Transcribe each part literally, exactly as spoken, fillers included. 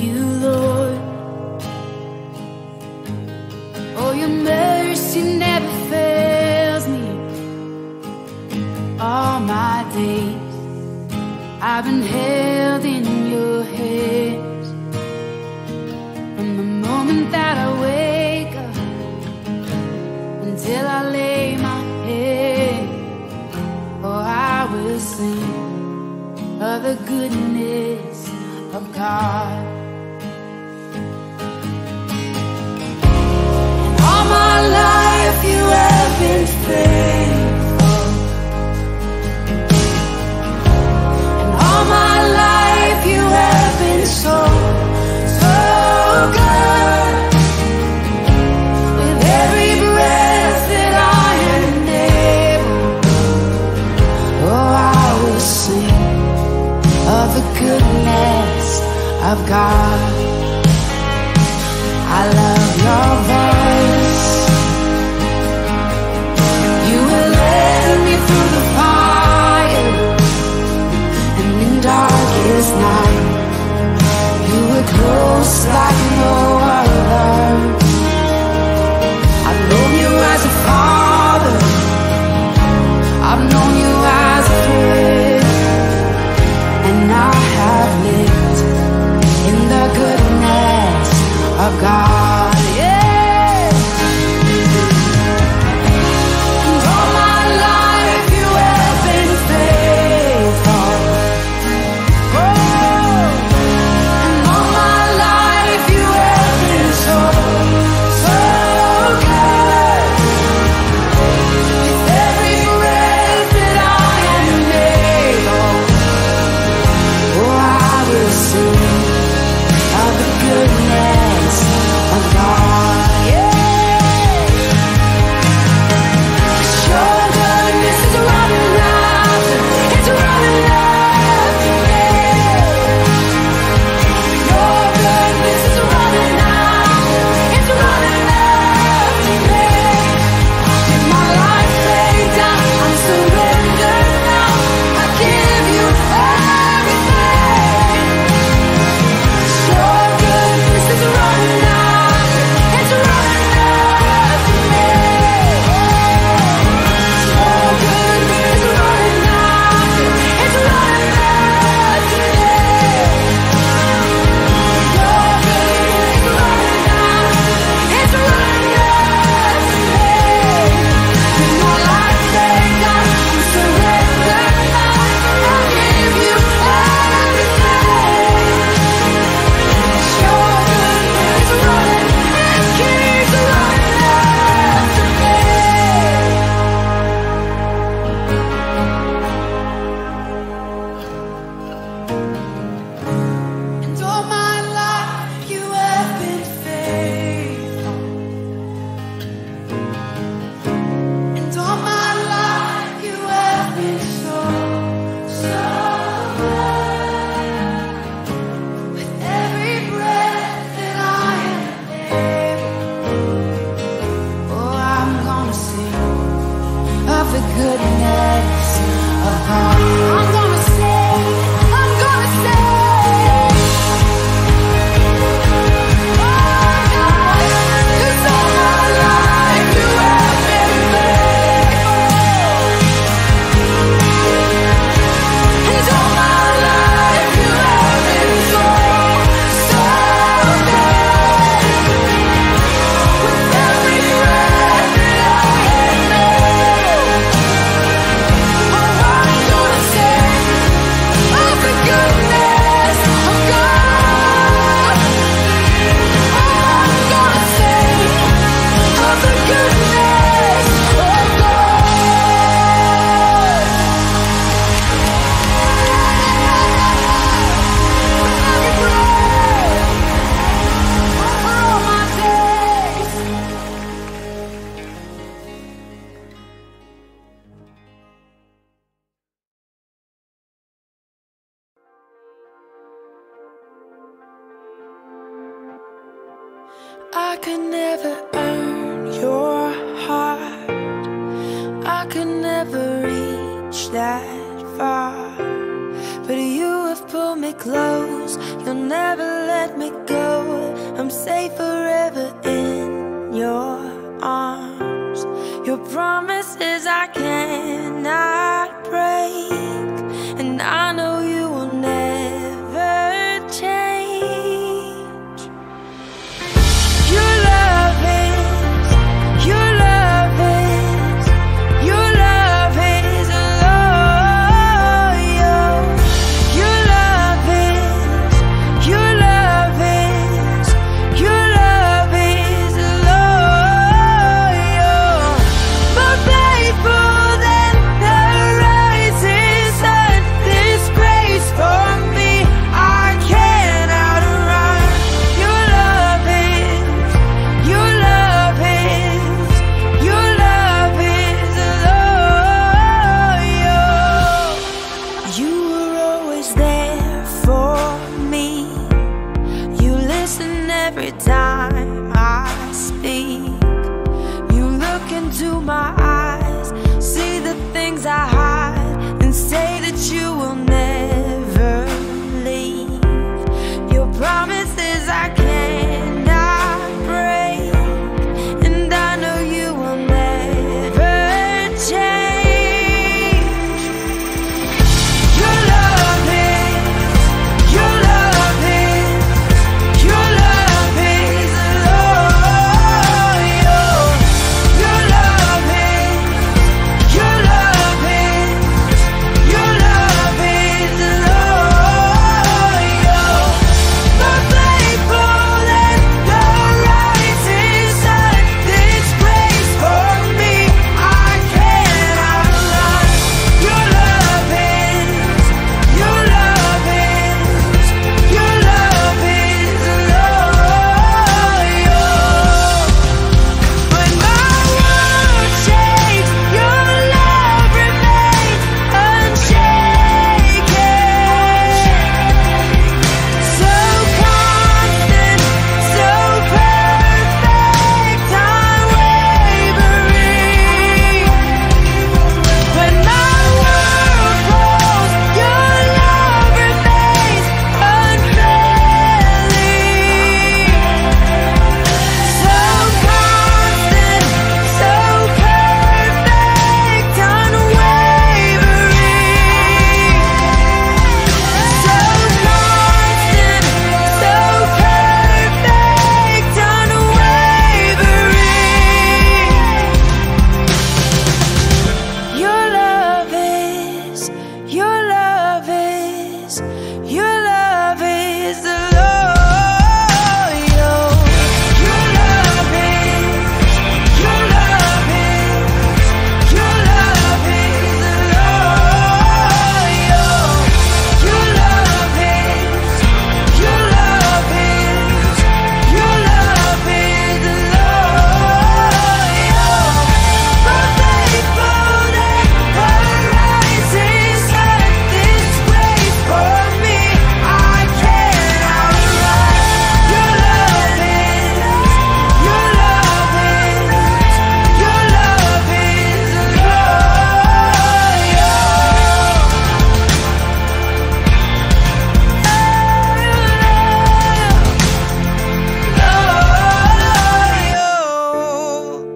you, Lord. Oh, your mercy never fails me. All my days I've been held in your hands. From the moment that I wake up until I lay my head, oh, I will sing of the goodness of God. And all my life you have been faithful. And all my life you have been so, so good. With every breath that I am able, oh, I will sing of the goodness of God. I love your voice. You will lead me through the fire, and in darkest night you were close like no other. I've known you as a father, I've known you as a friend, and I have lived in the goodness of God. Yeah. And all my life you have been faithful. Oh, and all my life you have been so, so good. With every breath that I am able, oh, I will sing of the goodness of God. Yeah. 'Cause your goodness is running after, it's running after me. Your goodness is running after, it's running after me. With my life laid down, I'm surrendered now. I give you everything. Your goodness is running after, it's running after me. Your goodness is running after, it's running after me. Your goodness is running after, it's running after me. With my life laid down, I'm surrendered now. I give you everything. Your goodness is running, it keeps running after me. And all my life you have been faithful. And all my life you have been so, so good. With every breath that I am able, oh, I'm gonna sing of the goodness of God. I'm gonna sing, I'm gonna sing. Oh God, 'cause all my life you have been faithful. And all my life you have been so, so good. With every breath that I am able, oh, I'm gonna sing of the goodness of God. Oh, I'm gonna sing of the goodness of God. Every breath, for all my days. I could never earn your heart, I could never reach that far, but you have pulled me close, you'll never let me go. I'm safe forever in your arms. Your promises I cannot break, and I know you will never change. Your love is, your love is, your love is loyal. Your love is, your love is, your love is loyal. More faithful than the rising sun. This grace for me I can't outrun. Your love is, your love is, your love is loyal. You were always there for me. You listen every time I speak. You look into my eyes, see the things I hide, and say that you will never leave. Your promises I cannot break, and I know you will never change. Your love is, your love is, your love is loyal. Your love is, your love is, your love is loyal. More faithful than the rising sun. This grace for me I can't outrun. Your love is, your love is, your love is loyal. When my world shakes, your love remains unshaken. So constant, so perfect, unwavering. When my world falls, your love remains unfailing. So constant, so perfect, unwavering. So constant, so perfect, unwavering. Your love is, your love is, your love is loyal. Your love is, your love is, your love is loyal. Your love is, your love is, your love is loyal. More faithful than the rising sun. This grace for me I can't outrun. Your love is, your love is, your love is loyal.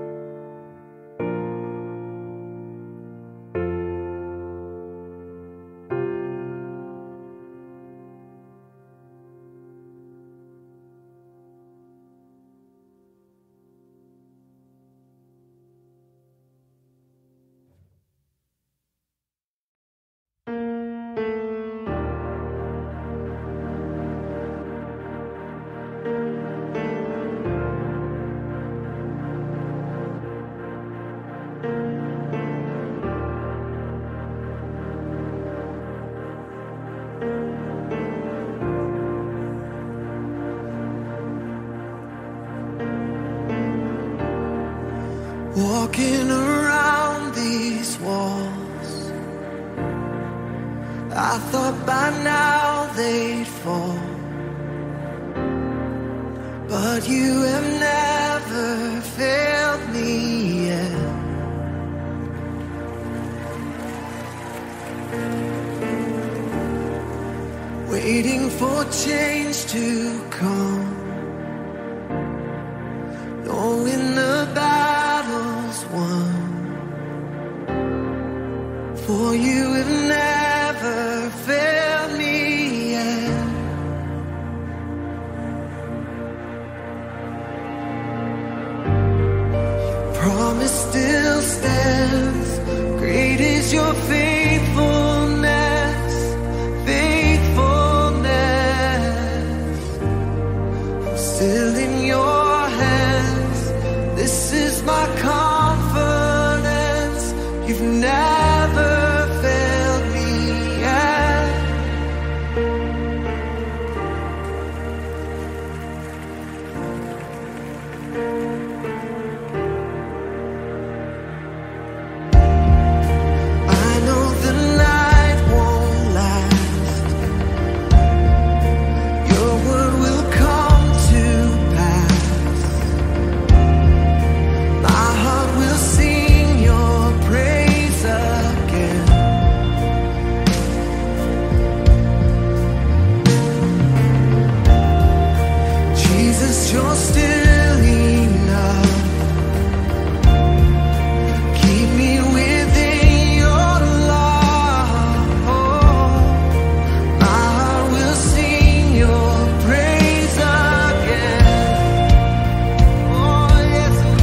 Walking around these walls, I thought by now they'd fall, but you have never failed me yet. change to come, knowing the battle's won. For you have never failed me yet. Your promise still stands. Great is your faithfulness, faithfulness. I'm still in your hands. This is my confidence. You've never failed me yet. I know the night won't last. Your word will come to pass. My heart will sing your praise again. Jesus, you're still enough. Keep me within your love. My heart will sing your praise again. Oh, yes, it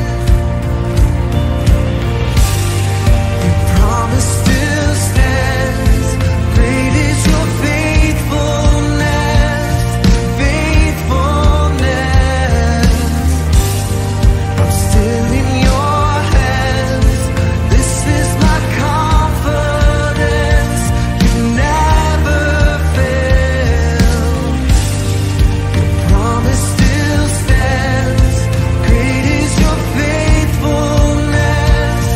will. Your promise still stands. Great is your faithfulness, faithfulness. I'm still in your hands. This is my confidence. You never fail. Your promise still stands. Great is your faithfulness,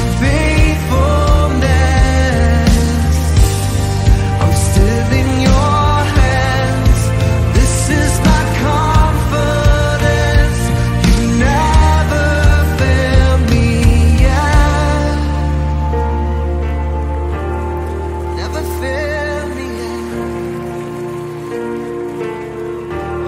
faithfulness. I'm still in your hands. This is my confidence. You never failed me yet. Never failed me yet. Oh.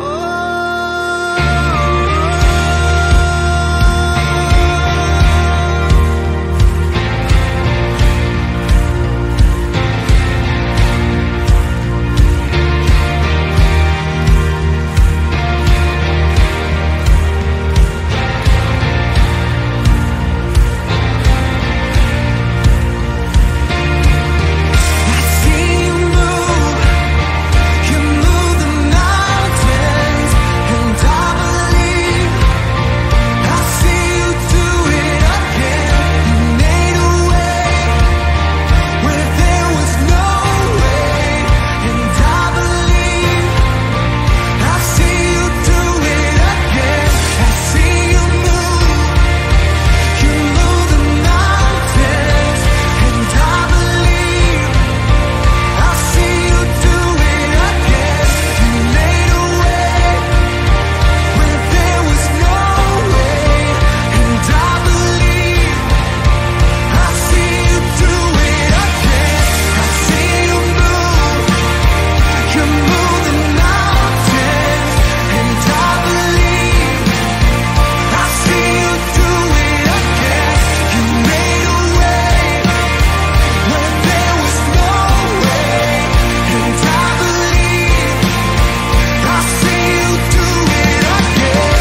I see you move, you move the mountains, and I believe. I see you do it again. You made a way where there was no way, and I believe. I see you do it again. I see you move, you move the mountains, and I believe. I see you do it again. You made a way where there was no way, and I believe. I see you do it again. I see you move, you move the mountains, and I believe. I see you do it again. You made a way where there was no way, and I believe. I see you do it again.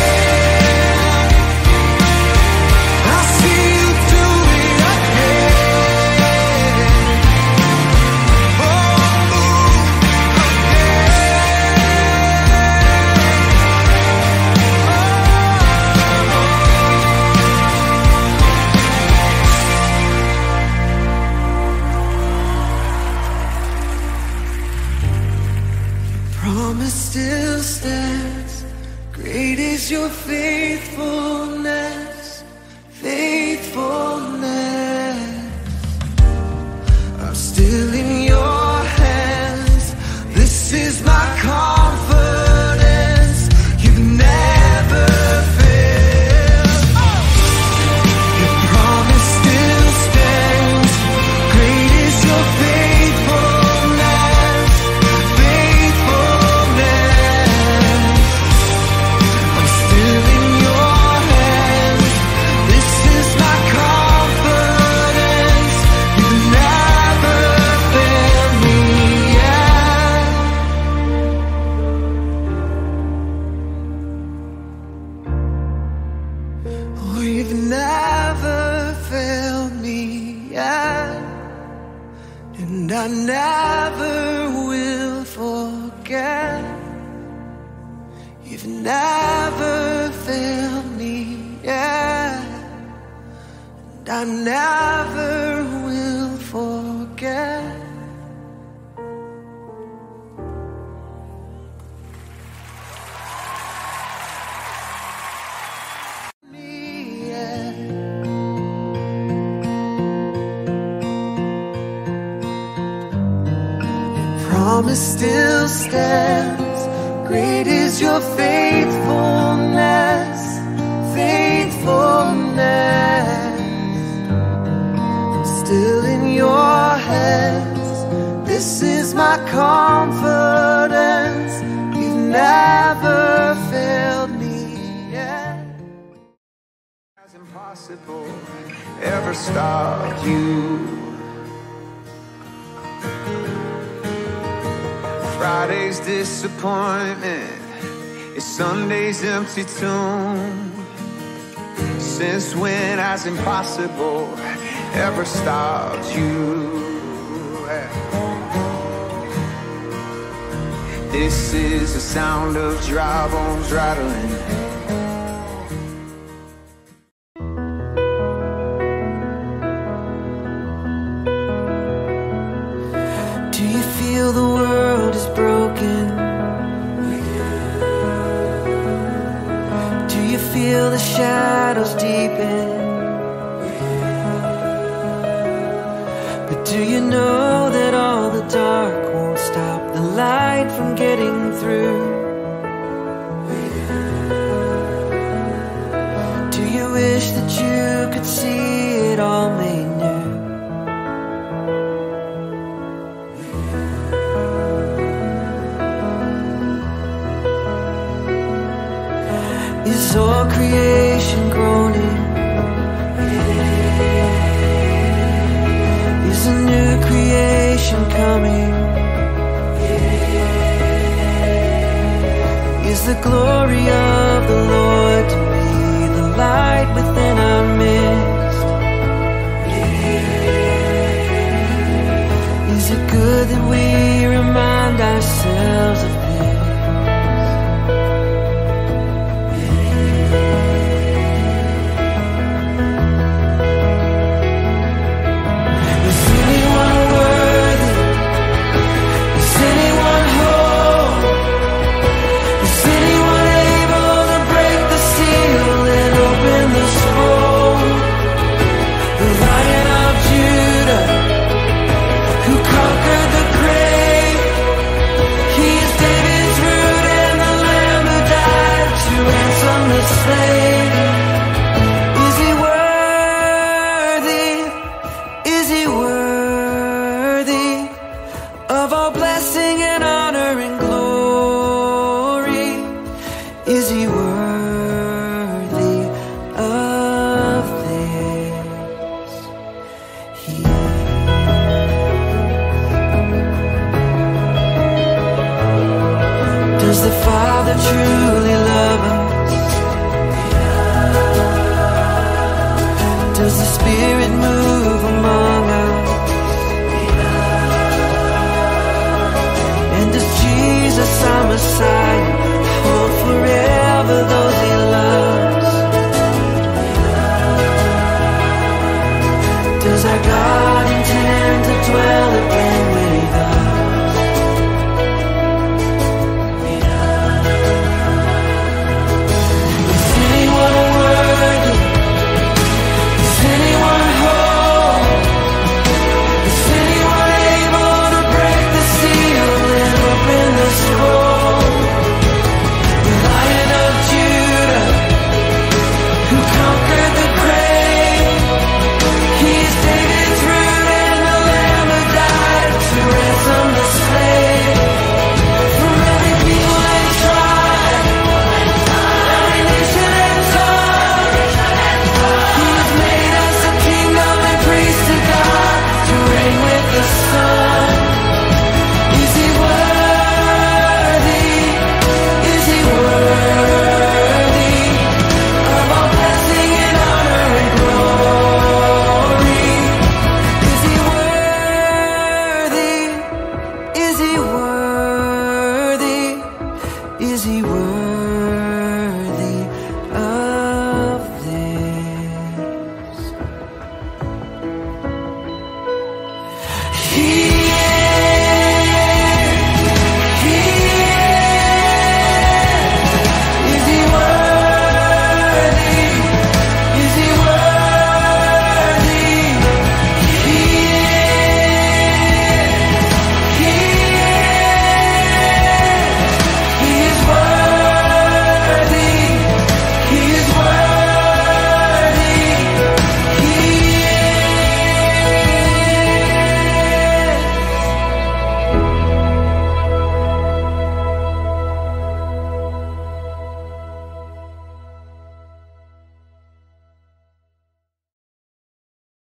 I see you do it again. Oh, promise still stands. Great is your faithfulness, faithfulness. I'm still in your hands. This is my confidence. You've never failed. Your promise still stands. Great is your faithfulness, faithfulness. I never will forget. You've never failed me yet, and I never will forget. Me yet. Promise still stands. Great is your faithfulness, faithfulness. I'm still in your hands. This is my confidence. You've never failed me yet. It's impossible ever stopped you. Friday's disappointment is Sunday's empty tomb. Since when has impossible ever stopped you? This is the sound of dry bones rattling. Do you feel the world is broken? Do you feel the shadows deepen? But do you know that all the dark won't stop the light from getting through? Do you wish that you could see it all made new? Is all creation groaning? Is a new creation coming? Is the glory of the Lord to be the light within our midst? Is it good that we remind ourselves of this? Is he worthy? Is he worthy of all blessing and honor and glory? Is he worthy of this? He Does the Father truly love us? Does the Spirit